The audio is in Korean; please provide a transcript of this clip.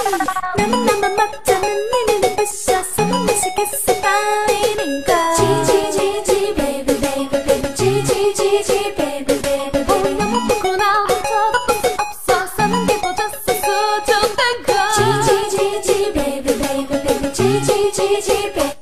나만 막자면 내 눈을 부셔서 못 미치겠어 빠지는 걸 지지지지 baby baby baby 지지지지 baby baby baby 너무 피곤하고 쳐다볼 순 없어서 눈게 뻗었어 수줍은 걸 지지지지 baby baby baby 지지지지 baby